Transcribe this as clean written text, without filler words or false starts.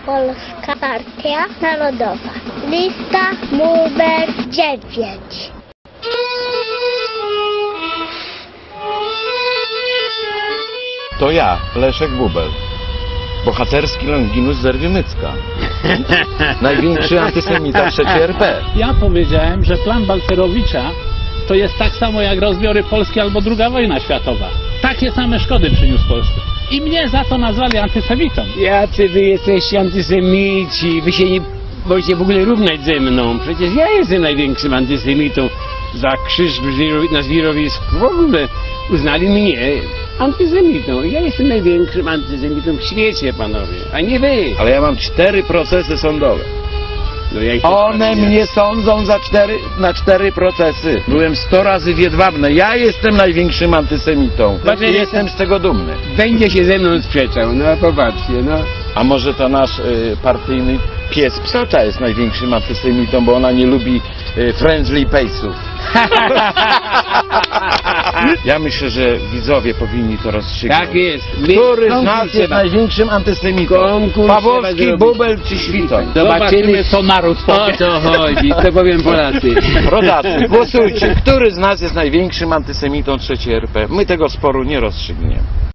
Polska Partia Narodowa. Lista numer 9. To ja, Leszek Bubel. Bohaterski Longinus Zerwimycka. Największy antysemita w III RP. Ja powiedziałem, że plan Balcerowicza to jest tak samo jak rozbiory polskie albo II wojna światowa. Takie same szkody przyniósł Polsce. I mnie za to nazwali antysemitą. Jacy wy jesteście antysemici, wy się nie możecie w ogóle równać ze mną. Przecież ja jestem największym antysemitą. Za krzyż na zwirowisku w ogóle uznali mnie antysemitą. Ja jestem największym antysemitą w świecie, panowie, a nie wy. Ale ja mam 4 procesy sądowe. No ja ich One mnie sądzą na 4 procesy. Byłem 100 razy w Jedwabnej. Ja jestem największym antysemitą. Znaczy, I jestem z tego dumny. Będzie się ze mną sprzeczał, no popatrzcie, no. A może to nasz partyjny pies Psocza jest największym antysemitą, bo ona nie lubi friendly pace'ów. Ja myślę, że widzowie powinni to rozstrzygnąć. Tak jest. Który z nas jest największym antysemitą? Konkurs Pawłowski, trzeba Bubel czy Świtoń? Zobaczymy, co naród powie. o co chodzi, to powiem Polacy. Rodacy, głosujcie. Który z nas jest największym antysemitą III RP? My tego sporu nie rozstrzygniemy.